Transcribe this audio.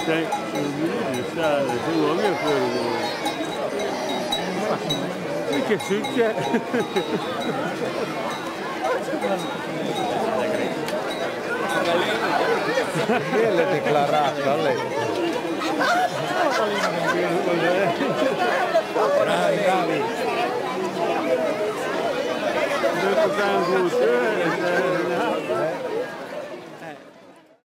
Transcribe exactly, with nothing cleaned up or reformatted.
Sai, sta, se uomo è quello. E che succede? Che l'ha declarato a lei? Bravi, bravi. Non è così,